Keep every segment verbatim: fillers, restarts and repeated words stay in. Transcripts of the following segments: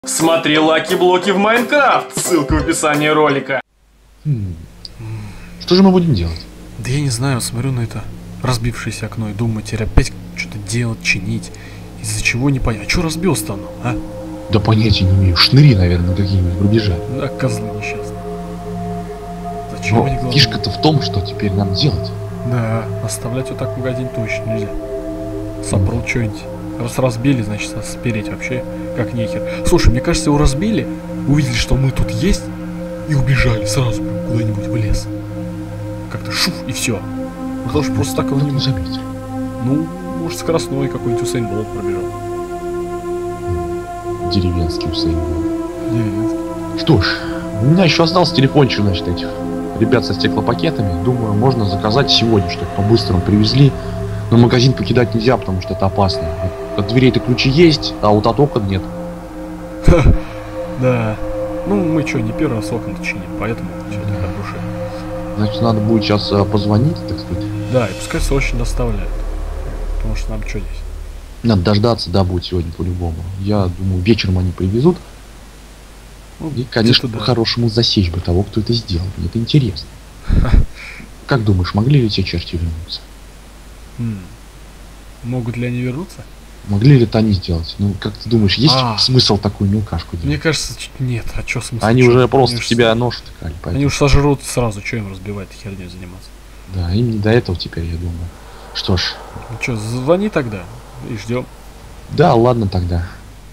Смотри лаки-блоки в Майнкрафт, ссылка в описании ролика. Хм. Что же мы будем делать? Да я не знаю, смотрю на это разбившееся окно и думаю, теперь опять что-то делать, чинить. Из-за чего не понятно. А что разбился-то оно, а? Да понятия не имею. Шныри, наверное, какие-нибудь пробежали. Да, козлы несчастные. Зачем Но они главное? фишка-то в том, что теперь нам делать. Да, оставлять вот так в магазин точно нельзя. Собрал что-нибудь. Раз разбили, значит, спереть вообще как нехер. Слушай, мне кажется, его разбили, увидели, что мы тут есть, и убежали сразу прям куда-нибудь в лес. Как-то шуф, и все. Потому что просто так его не заметили. Ну, может, скоростной какой-нибудь Усейн Болт пробежал. Деревенский Усейн Болт. Деревенский. Что ж, у меня еще остался телефончик, значит, этих ребят со стеклопакетами. Думаю, можно заказать сегодня, чтобы по-быстрому привезли. Но магазин покидать нельзя, потому что это опасно. От дверей-то ключи есть, а вот от окон нет. Да. Ну, мы что, не первый раз окна чиним, поэтому все это от души. Значит, надо будет сейчас позвонить, так сказать. Да, и пускай срочно доставляют. Потому что нам что здесь? Надо дождаться, да, будет сегодня по-любому. Я думаю, вечером они привезут. Ну, и, конечно, да. по-хорошему засечь бы того, кто это сделал. Мне это интересно. Как думаешь, могли ли те черти вернуться? М. Могут ли они вернуться? Могли ли это они сделать? Ну, как ты думаешь, есть А. смысл такую мелкашку делать? Мне кажется, ч- нет. А что смысл? Они Чё? уже просто Они в уж тебя с- нож втыкали. Они Поэтому. уж сожрут сразу, что им разбивать херней заниматься. Да, им не до этого теперь, я думаю. Что ж, Ну что, звони тогда и ждем. да, ладно тогда.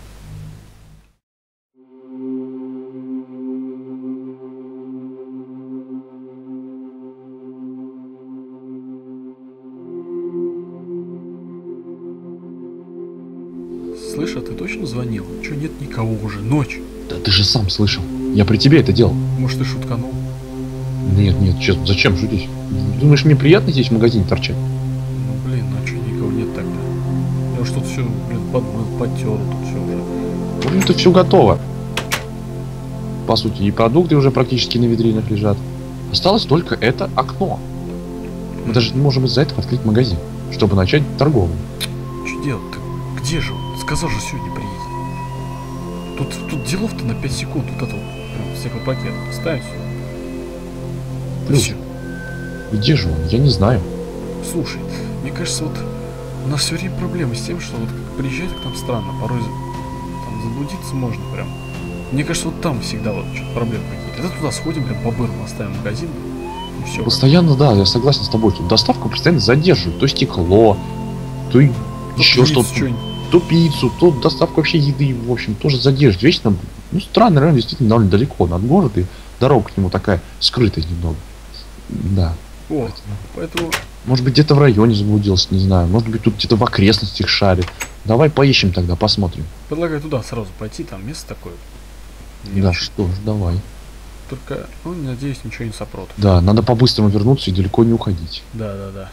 Слышь, а ты точно звонил? Че, нет никого уже? Ночь. Да ты же сам слышал. Я при тебе это делал. Может, ты шутканул? Нет, нет, честно, зачем шутить? Думаешь, мне приятно здесь в магазине торчать? Ну, блин, а что никого нет тогда? Я уж тут все, блин, подмыл, подтер, тут все уже. В общем-то, все готово. По сути, и продукты уже практически на витринах лежат. Осталось только это окно. Мы даже не можем из-за этого открыть магазин, чтобы начать торговлю. Что делать-то? Где же он? Сказал же, сегодня приедет. Тут, тут делов-то на пять секунд, вот это вот, прям стеклопакет. Ставим все. Плюс. Все. Где же он? Я не знаю. Слушай, мне кажется, вот у нас все время проблемы с тем, что вот как приезжает к нам странно, порой там заблудиться можно прям. Мне кажется, вот там всегда вот что-то проблемы какие-то. Это туда сходим, прям по-бырому оставим магазин, и все. Постоянно, да, я согласен с тобой. Тут доставку постоянно задерживают. То стекло, то и еще что-то. То пиццу, то доставку вообще еды, в общем, тоже задерживают. Вечно, ну, странный район, действительно, довольно далеко от города, и дорога к нему такая скрытая немного. Да. О, поэтому... Может быть, где-то в районе заблудился, не знаю. Может быть, тут где-то в окрестностях шарит. Давай поищем тогда, посмотрим. Предлагаю туда сразу пойти, там место такое. Да, что ж, давай. Только, ну, надеюсь, ничего не сопрут. Да, надо по-быстрому вернуться и далеко не уходить. Да, да, да.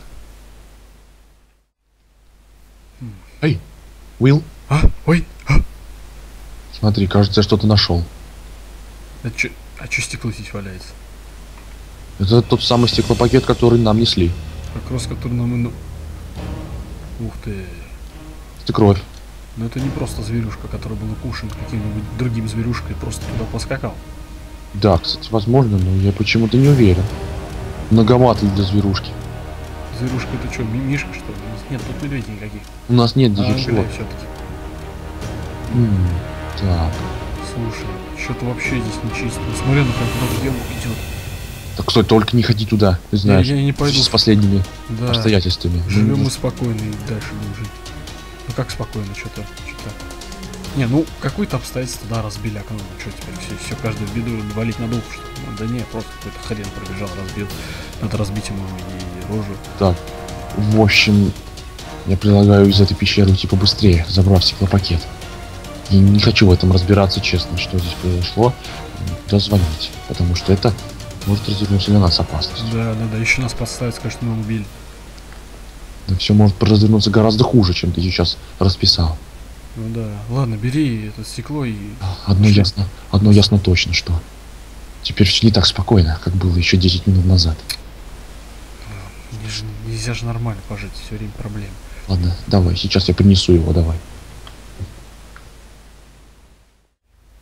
Эй, Уилл, А, ой, а, смотри, кажется, я что-то нашел. а чё, а чё стекло здесь валяется? Это тот самый стеклопакет, который нам несли. Как раз, который нам и... ну- Ух ты. Это кровь. Но это не просто зверюшка, которая была укушена каким-нибудь другим зверюшкой, просто туда поскакал. Да, кстати, возможно, но я почему-то не уверен. Многовато для зверушки. Зверюшка это что, ми- мишка что ли? Нет, тут медведей никаких. У нас нет А, диких животных. все-таки. М, Так. Слушай, что-то вообще здесь нечисто. Ну, смотри, ну как туда в яму идет. Так стой, только не ходи туда, ты знаешь. Я, я не пойду. С последними Да. обстоятельствами. Живем Ну, мы спокойно и дальше будем жить. Ну как спокойно, что-то, что-то. Не, ну какое-то обстоятельство, да, разбили окно. Ну что теперь, все, все каждую беду валить на дух, что ли? Ну, да не, просто какой-то хрен пробежал, разбил. Надо разбить ему и рожу. Так, в общем, я предлагаю из этой пещеры уйти побыстрее, забрав стеклопакет. Я не хочу в этом разбираться, честно, что здесь произошло. Куда звонить, потому что это может развернуться для нас опасность. Да, да, да, еще нас подставят, скажут, что мы убили. Да все может развернуться гораздо хуже, чем ты сейчас расписал. Ну да, ладно, бери это стекло и... Одно Пошли. ясно, одно ясно точно, что теперь все не так спокойно, как было еще десять минут назад. Мне же нельзя же нормально пожить, все время проблемы. Ладно, давай, сейчас я принесу его, давай.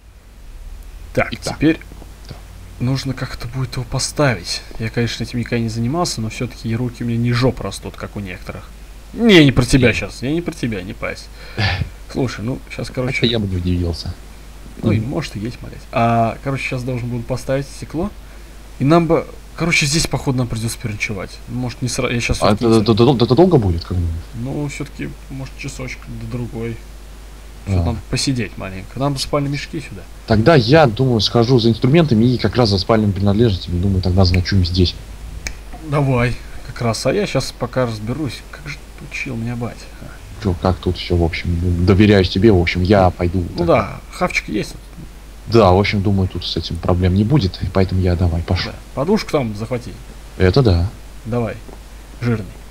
Так, Итак. теперь Да. нужно как-то будет его поставить. Я, конечно, этим никогда не занимался, но все-таки руки у меня не жопа растут, как у некоторых. Не, не про тебя сейчас. Я не про тебя, не пась. Слушай, ну, сейчас, короче... Это я бы не удивился. Ну, и может и есть, блядь. А, короче, сейчас должен буду поставить стекло. И нам бы... Короче, здесь, походу, нам придется переночевать. Может, не сразу... Я сейчас... А это, это- это- это долго будет? Как бы? Ну, все-таки, может, часочек до другой. А. Что нам посидеть маленько. Нам бы спальные мешки сюда. Тогда я, думаю, схожу за инструментами и как раз за спальными принадлежностями. Думаю, тогда заночуем здесь. Давай. Как раз. А я сейчас пока разберусь. Как же учил меня батя. а. Чё, как тут все, в общем, ну, доверяюсь тебе, в общем, я пойду. Ну да, хавчик есть. Да, в общем, думаю, тут с этим проблем не будет, и поэтому я давай, пошел. Да. Подушку там захвати. Это да. Давай. Жирный.